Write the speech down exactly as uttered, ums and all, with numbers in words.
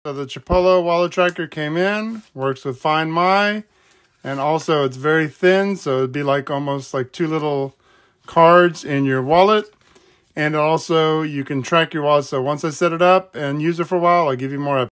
So the Chipolo Wallet Tracker came in, works with Find My, and also it's very thin, so it'd be like almost like two little cards in your wallet. And also you can track your wallet. So once I set it up and use it for a while, I'll give you more